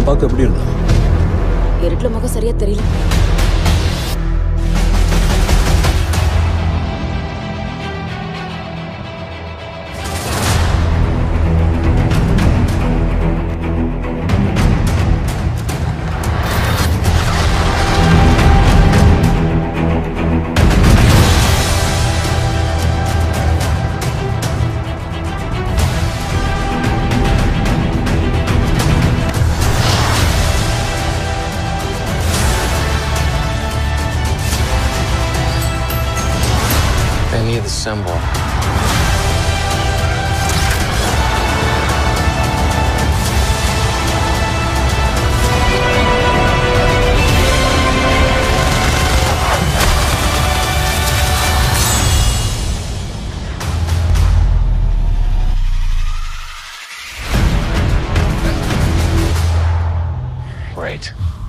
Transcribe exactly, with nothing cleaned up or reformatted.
அவன் பார்க்க எப்படி இருந்தான்? இருட்டுல முகம் சரியா தெரியல. I need the symbol. Right.